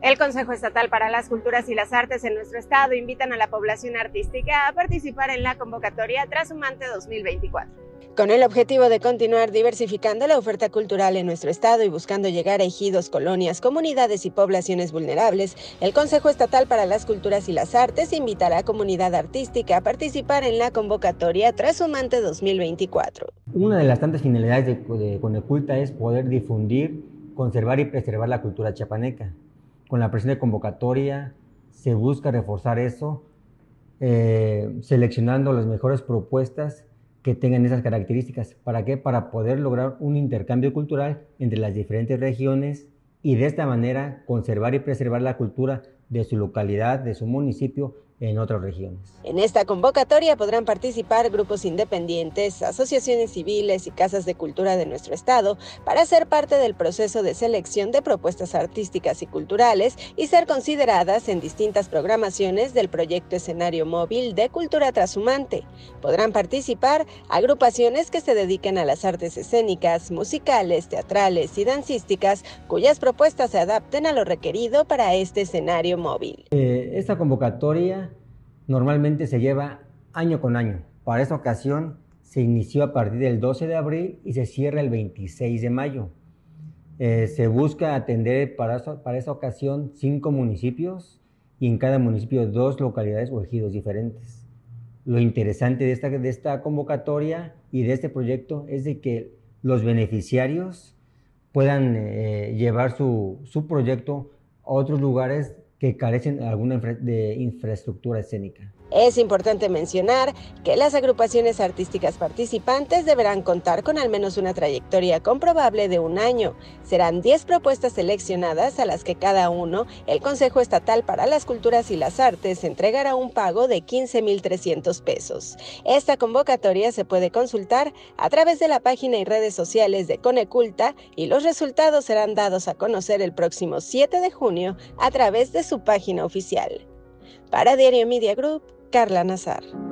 El Consejo Estatal para las Culturas y las Artes en nuestro estado invitan a la población artística a participar en la convocatoria Trashumante 2024. Con el objetivo de continuar diversificando la oferta cultural en nuestro estado y buscando llegar a ejidos, colonias, comunidades y poblaciones vulnerables, el Consejo Estatal para las Culturas y las Artes invita a la comunidad artística a participar en la convocatoria Trashumante 2024. Una de las tantas finalidades de Coneculta es poder difundir, conservar y preservar la cultura chiapaneca. Con la presente convocatoria se busca reforzar eso, seleccionando las mejores propuestas que tengan esas características. ¿Para qué? Para poder lograr un intercambio cultural entre las diferentes regiones y de esta manera conservar y preservar la cultura de su localidad, de su municipio, en otras regiones. En esta convocatoria podrán participar grupos independientes, asociaciones civiles y casas de cultura de nuestro estado para ser parte del proceso de selección de propuestas artísticas y culturales y ser consideradas en distintas programaciones del proyecto Escenario Móvil de Cultura Trashumante. Podrán participar agrupaciones que se dediquen a las artes escénicas, musicales, teatrales y dancísticas, cuyas propuestas se adapten a lo requerido para este escenario móvil. Esta convocatoria normalmente se lleva año con año. Para esta ocasión se inició a partir del 12 de abril y se cierra el 26 de mayo. Se busca atender para esta ocasión 5 municipios y en cada municipio 2 localidades o ejidos diferentes. Lo interesante de esta convocatoria y de este proyecto es de que los beneficiarios puedan llevar su proyecto a otros lugares que carecen de infraestructura escénica. Es importante mencionar que las agrupaciones artísticas participantes deberán contar con al menos una trayectoria comprobable de 1 año. Serán 10 propuestas seleccionadas a las que cada uno, el Consejo Estatal para las Culturas y las Artes, entregará un pago de 15,300 pesos. Esta convocatoria se puede consultar a través de la página y redes sociales de Coneculta y los resultados serán dados a conocer el próximo 7 de junio a través de su página oficial. Para Diario Media Group, Carla Nazar.